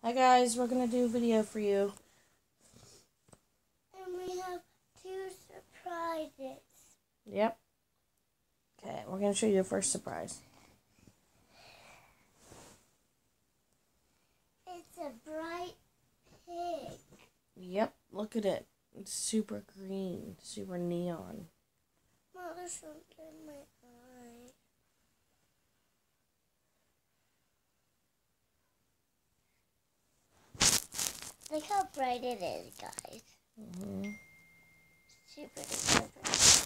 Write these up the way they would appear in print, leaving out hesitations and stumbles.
Hi guys, we're gonna do a video for you. And we have 2 surprises. Yep. Okay, we're gonna show you the first surprise. It's a bright pig. Yep, look at it. It's super green, super neon. Mom, there's something in my eye. Look how bright it is, guys. Super duper bright.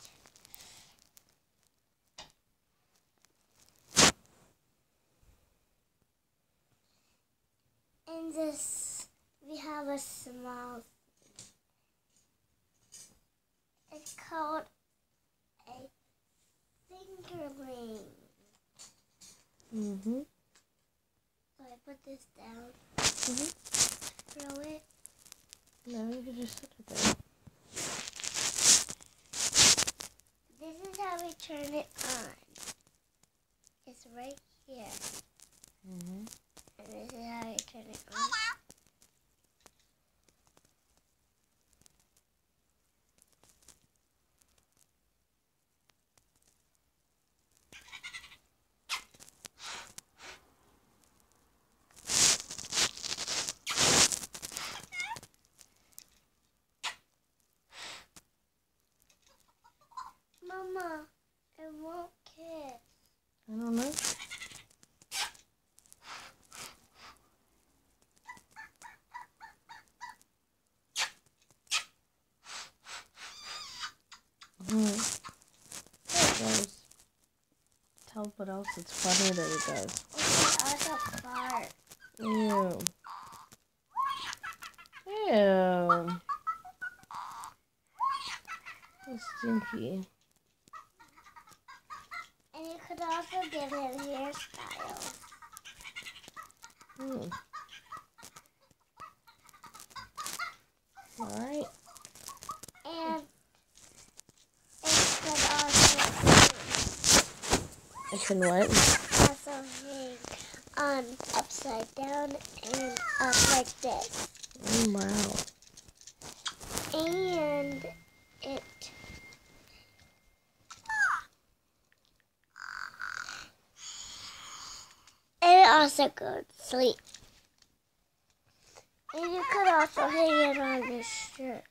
And this, we have a small thing. It's called a fingerling. So I put this down. Throw it. No, you can just set it there. This is how we turn it on. It's right here. And this is how you turn it on. Mama, it won't kiss. I don't know. There it goes. Tell what else it's funny that it does. It also fart. Ew. Ew. That's stinky. And you could also give him hairstyles. Alright. And it could also It can what? hang on upside down and up like this. Oh, wow. And it also goes to sleep. And you could also hang it on your shirt.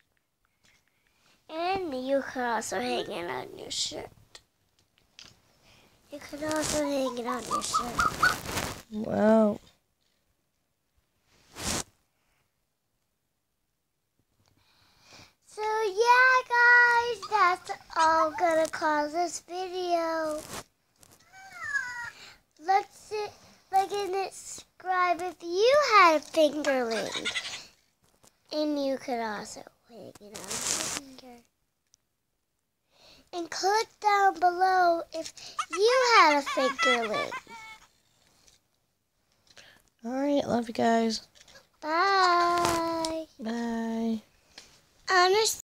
And you could also hang it on your shirt. You could also hang it on your shirt. Wow. So yeah, guys, that's all gonna call this video. Like and subscribe if you had a fingerling. And you could also hang it on your finger. And click down below if you had a fingerling. Alright, love you guys. Bye. Bye. Honest.